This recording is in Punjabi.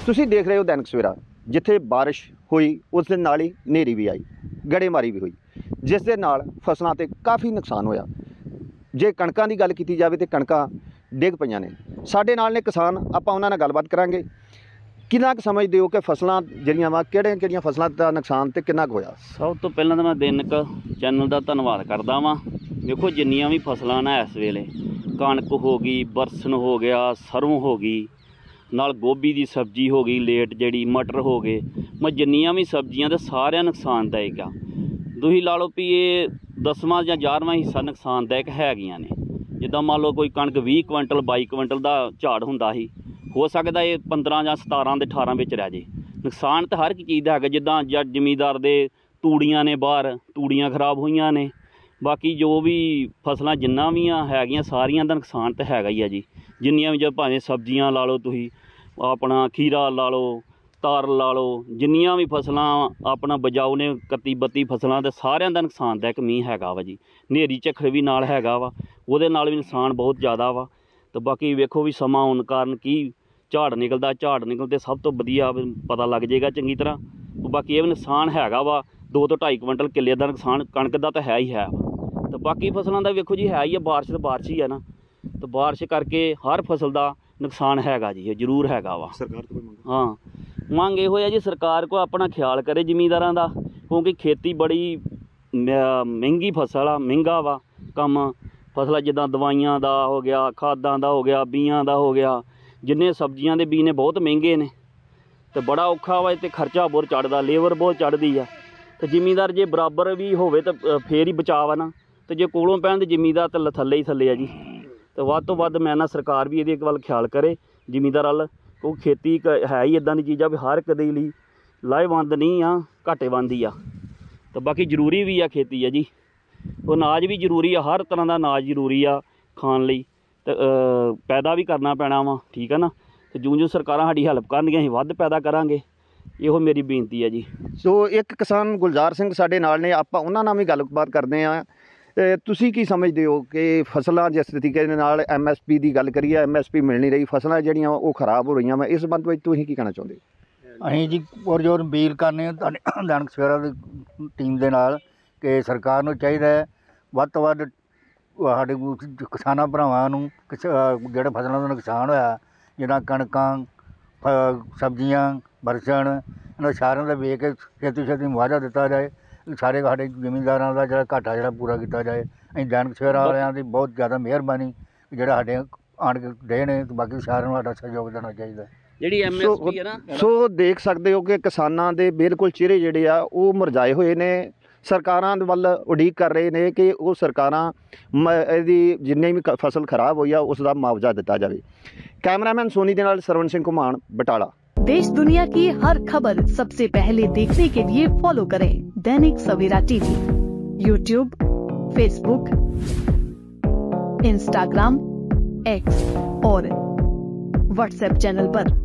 ਤੁਸੀਂ ਦੇਖ ਰਹੇ ਹੋ दैनिक सवेरा, ਜਿੱਥੇ ਬਾਰਿਸ਼ ਹੋਈ ਉਸ ਦੇ ਨਾਲ ਹੀ ਹਨੇਰੀ ਵੀ ਆਈ, ਗੜੇਮਾਰੀ ਵੀ ਹੋਈ, ਜਿਸ ਦੇ ਨਾਲ ਫਸਲਾਂ 'ਤੇ ਕਾਫੀ ਨੁਕਸਾਨ ਹੋਇਆ। ਜੇ ਕਣਕਾਂ ਦੀ ਗੱਲ ਕੀਤੀ ਜਾਵੇ ਤਾਂ ਕਣਕਾਂ ਡਿੱਗ ਪਈਆਂ ਨੇ। ਸਾਡੇ ਨਾਲ ਨੇ ਕਿਸਾਨ, ਆਪਾਂ ਉਹਨਾਂ ਨਾਲ ਗੱਲਬਾਤ ਕਰਾਂਗੇ। ਕਿੰਨਾ ਕੁ ਸਮਝਦੇ ਹੋ ਕਿ ਫਸਲਾਂ ਜਿਹੜੀਆਂ ਵਾ ਕਿਹੜੀਆਂ ਫਸਲਾਂ ਦਾ ਨੁਕਸਾਨ ਤੇ ਕਿੰਨਾ ਕੁ ਹੋਇਆ? ਸਭ ਤੋਂ ਪਹਿਲਾਂ ਤਾਂ ਮੈਂ दैनिक ਚੈਨਲ ਦਾ ਧੰਨਵਾਦ ਕਰਦਾ ਵਾਂ। ਵੇਖੋ ਜਿੰਨੀਆਂ ਵੀ ਫਸਲਾਂ ਨੇ ਇਸ ਵੇਲੇ, ਕਣਕ ਹੋ ਗਈ, ਬਰਸਨ ਹੋ ਗਿਆ, ਸਰੋਂ ਹੋ ਗਈ, ਨਾਲ ਗੋਭੀ ਦੀ ਸਬਜ਼ੀ ਹੋ ਗਈ ਲੇਟ, ਜਿਹੜੀ ਮਟਰ ਹੋ ਗਏ, ਮੈਂ ਜਿੰਨੀਆਂ ਵੀ ਸਬਜ਼ੀਆਂ ਤੇ ਸਾਰਿਆਂ ਨੁਕਸਾਨਦਾਇਕ ਆ। ਤੁਸੀਂ ਲਾ ਲਓ ਵੀ ਇਹ 10ਵਾਂ ਜਾਂ 11ਵਾਂ ਹਿੱਸਾ ਨੁਕਸਾਨਦਾਇਕ ਹੈਗੀਆਂ ਨੇ। ਜਿੱਦਾਂ ਮੰਨ ਲਓ ਕੋਈ ਕਣਕ 20 ਕੁਇੰਟਲ 22 ਕੁਇੰਟਲ ਦਾ ਝਾੜ ਹੁੰਦਾ ਸੀ, ਹੋ ਸਕਦਾ ਇਹ 15 ਜਾਂ 17 ਦੇ 18 ਵਿੱਚ ਰਹਿ ਜੇ। ਨੁਕਸਾਨ ਤਾਂ ਹਰ ਇੱਕ ਚੀਜ਼ ਦਾ ਹੈਗਾ। ਜਿੱਦਾਂ ਜੱਟ ਜ਼ਮੀਂਦਾਰ ਦੇ ਤੂੜੀਆਂ ਨੇ, ਬਾਹਰ ਤੂੜੀਆਂ ਖਰਾਬ ਹੋਈਆਂ ਨੇ। ਬਾਕੀ ਜੋ ਵੀ ਫਸਲਾਂ ਜਿੰਨਾ ਵੀ ਹੈਗੀਆਂ ਸਾਰੀਆਂ ਦਾ ਨੁਕਸਾਨ ਤਾਂ ਹੈਗਾ ਹੀ ਆ ਜੀ। ਜਿੰਨੀਆਂ ਵੀ, ਭਾਵੇਂ ਸਬਜ਼ੀਆਂ ਲਾ ਲਓ, ਤੁਸੀਂ ਆਪਣਾ ਖੀਰਾ ਲਾ ਲਓ, ਤਾਰ ਲਾ ਲਓ, ਜਿੰਨੀਆਂ ਵੀ ਫਸਲਾਂ ਆਪਣਾ ਬਜਾਓ ਨੇ 31-32 ਫਸਲਾਂ ਦੇ ਸਾਰਿਆਂ ਦਾ ਨੁਕਸਾਨਦਾਇਕ ਮੀਂਹ ਹੈਗਾ ਵਾ ਜੀ। ਹਨੇਰੀ ਝੱਖੜ ਵੀ ਨਾਲ ਹੈਗਾ ਵਾ, ਉਹਦੇ ਨਾਲ ਵੀ ਨੁਕਸਾਨ ਬਹੁਤ ਜ਼ਿਆਦਾ ਵਾ। ਅਤੇ ਬਾਕੀ ਵੇਖੋ ਵੀ ਸਮਾਂ ਆਉਣ ਕਾਰਨ ਕੀ ਝਾੜ ਨਿਕਲਦਾ। ਝਾੜ ਨਿਕਲਦੇ ਸਭ ਤੋਂ ਵਧੀਆ ਪਤਾ ਲੱਗ ਜਾਏਗਾ ਚੰਗੀ ਤਰ੍ਹਾਂ। ਬਾਕੀ ਇਹ ਵੀ ਨੁਕਸਾਨ ਹੈਗਾ ਵਾ, 2 ਤੋਂ 2.5 ਕੁਇੰਟਲ ਕਿੱਲੇ ਦਾ ਨੁਕਸਾਨ ਕਣਕ ਦਾ ਤਾਂ ਹੈ ਹੀ ਹੈ ਵਾ। ਅਤੇ ਬਾਕੀ ਫਸਲਾਂ ਦਾ ਵੇਖੋ ਜੀ ਹੈ ਹੀ ਆ, ਬਾਰਿਸ਼ ਤਾਂ ਬਾਰਿਸ਼ ਹੀ ਆ ਨਾ, ਅਤੇ ਬਾਰਿਸ਼ ਕਰਕੇ ਹਰ ਫਸਲ ਦਾ ਨੁਕਸਾਨ ਹੈਗਾ ਜੀ, ਇਹ ਜ਼ਰੂਰ ਹੈਗਾ ਵਾ। ਸਰਕਾਰ ਤੋਂ ਕੋਈ ਮੰਗ? ਹਾਂ, ਮੰਗ ਇਹੋ ਆ ਜੀ, ਸਰਕਾਰ ਕੋਲ ਆਪਣਾ ਖਿਆਲ ਕਰੇ ਜ਼ਿਮੀਂਦਾਰਾਂ ਦਾ, ਕਿਉਂਕਿ ਖੇਤੀ ਬੜੀ ਮਹਿੰਗੀ ਫਸਲ ਆ, ਮਹਿੰਗਾ ਵਾ ਕੰਮ। ਫਸਲਾਂ ਜਿੱਦਾਂ ਦਵਾਈਆਂ ਦਾ ਹੋ ਗਿਆ, ਖਾਦਾਂ ਦਾ ਹੋ ਗਿਆ, ਬੀਆਂ ਦਾ ਹੋ ਗਿਆ, ਜਿੰਨੇ ਸਬਜ਼ੀਆਂ ਦੇ ਬੀ ਨੇ ਬਹੁਤ ਮਹਿੰਗੇ ਨੇ, ਅਤੇ ਬੜਾ ਔਖਾ ਵਾ। ਅਤੇ ਖਰਚਾ ਬਹੁਤ ਚੜ੍ਹਦਾ, ਲੇਬਰ ਬਹੁਤ ਚੜ੍ਹਦੀ ਆ। ਅਤੇ ਜ਼ਿਮੀਂਦਾਰ ਜੇ ਬਰਾਬਰ ਵੀ ਹੋਵੇ ਤਾਂ ਫੇਰ ਹੀ ਬਚਾਅ ਆ ਨਾ, ਅਤੇ ਜੇ ਕੋਲੋਂ ਪੈਣ ਤਾਂ ਜ਼ਿਮੀਂਦਾਰ ਤਾਂ ਥੱਲੇ ਹੀ ਥੱਲੇ ਆ ਜੀ। ਅਤੇ ਵੱਧ ਤੋਂ ਵੱਧ ਮੈਂ ਨਾ ਸਰਕਾਰ ਵੀ ਇਹਦੇ ਵੱਲ ਖਿਆਲ ਕਰੇ ਜ਼ਿਮੀਂਦਾਰ ਵੱਲ, ਕਿਉਂਕਿ ਖੇਤੀ ਹੈ ਹੀ ਇੱਦਾਂ ਦੀ ਚੀਜ਼ ਆ ਵੀ ਹਰ ਇੱਕ ਦੇ ਲਈ ਲਾਹੇਵੰਦ ਨਹੀਂ ਆ, ਘਾਟੇਵੰਦ ਹੀ ਆ। ਅਤੇ ਬਾਕੀ ਜ਼ਰੂਰੀ ਵੀ ਆ ਖੇਤੀ ਆ ਜੀ। ਉਹ ਅਨਾਜ ਵੀ ਜ਼ਰੂਰੀ ਆ, ਹਰ ਤਰ੍ਹਾਂ ਦਾ ਅਨਾਜ ਜ਼ਰੂਰੀ ਆ ਖਾਣ ਲਈ, ਅਤੇ ਪੈਦਾ ਵੀ ਕਰਨਾ ਪੈਣਾ ਵਾ, ਠੀਕ ਆ ਨਾ। ਅਤੇ ਜਿਉਂ ਸਰਕਾਰਾਂ ਸਾਡੀ ਹੈਲਪ ਕਰਨਗੀਆਂ ਅਸੀਂ ਵੱਧ ਪੈਦਾ ਕਰਾਂਗੇ, ਇਹੋ ਮੇਰੀ ਬੇਨਤੀ ਹੈ ਜੀ। ਸੋ ਇੱਕ ਕਿਸਾਨ ਗੁਲਜ਼ਾਰ ਸਿੰਘ ਸਾਡੇ ਨਾਲ ਨੇ, ਆਪਾਂ ਉਹਨਾਂ ਨਾਲ ਵੀ ਗੱਲਬਾਤ ਕਰਦੇ ਹਾਂ। ਤੁਸੀਂ ਕੀ ਸਮਝਦੇ ਹੋ ਕਿ ਫਸਲਾਂ ਜਿਸ ਤਰੀਕੇ ਦੇ ਨਾਲ MSP ਦੀ ਗੱਲ ਕਰੀਏ, MSP ਮਿਲ ਨਹੀਂ ਰਹੀ, ਫਸਲਾਂ ਜਿਹੜੀਆਂ ਉਹ ਖਰਾਬ ਹੋ ਰਹੀਆਂ ਵਾ, ਇਸ ਸੰਬੰਧ ਵਿੱਚ ਤੁਸੀਂ ਕੀ ਕਹਿਣਾ ਚਾਹੁੰਦੇ? ਅਸੀਂ ਜੀ ਪੁਰਜੋਰ ਅਪੀਲ ਕਰਨੇ दैनिक सवेरा ਦੀ ਟੀਮ ਦੇ ਨਾਲ ਕਿ ਸਰਕਾਰ ਨੂੰ ਚਾਹੀਦਾ ਹੈ ਵੱਧ ਤੋਂ ਵੱਧ ਸਾਡੇ ਕਿਸਾਨਾਂ ਭਰਾਵਾਂ ਨੂੰ ਜਿਹੜੇ ਫਸਲਾਂ ਦਾ ਨੁਕਸਾਨ ਹੋਇਆ, ਜਿੱਦਾਂ ਕਣਕਾਂ, ਸਬਜ਼ੀਆਂ, ਬਰਸਣ, ਇਹਨਾਂ ਸਾਰਿਆਂ ਦਾ ਵੇਖ ਕੇ ਛੇਤੀ ਮੁਆਵਜ਼ਾ ਦਿੱਤਾ ਜਾਏ। ਸਾਰੇ ਸਾਡੇ ਜ਼ਿਮੀਂਦਾਰਾਂ ਦਾ ਜਿਹੜਾ ਘਾਟਾ ਜਿਹੜਾ ਪੂਰਾ ਕੀਤਾ ਜਾਏ। ਅਸੀਂ दैनिक सवेरा ਵਾਲਿਆਂ ਦੀ ਬਹੁਤ ਜ਼ਿਆਦਾ ਮਿਹਰਬਾਨੀ ਜਿਹੜਾ ਸਾਡੇ ਆਣ ਕੇ ਦੇ ਨੇ, ਬਾਕੀ ਸਾਰਿਆਂ ਨੂੰ ਸਾਡਾ ਸਹਿਯੋਗ ਦੇਣਾ ਚਾਹੀਦਾ। ਜਿਹੜੀ MSP ਹੈ ਨਾ, ਸੋ ਦੇਖ ਸਕਦੇ ਹੋ ਕਿ ਕਿਸਾਨਾਂ ਦੇ ਬਿਲਕੁਲ ਚਿਹਰੇ ਜਿਹੜੇ ਆ ਉਹ ਮੁਰਝਾਏ ਹੋਏ ਨੇ। ਸਰਕਾਰਾਂ ਦੇ ਵੱਲ ਉਡੀਕ ਕਰ ਰਹੇ ਨੇ ਕਿ ਉਹ ਸਰਕਾਰਾਂ ਇਹਦੀ ਜਿੰਨੀ ਵੀ ਫਸਲ ਖਰਾਬ ਹੋਈ ਆ ਉਸ ਦਾ ਮੁਆਵਜ਼ਾ ਦਿੱਤਾ ਜਾਵੇ। कैमरामैन सोनी के नाल सरवण सिंह घुमान, बटाला। देश दुनिया की हर खबर सबसे पहले देखने के लिए फॉलो करें Dainik Savera TV, YouTube, Facebook, Instagram, X और व्हाट्सएप चैनल पर।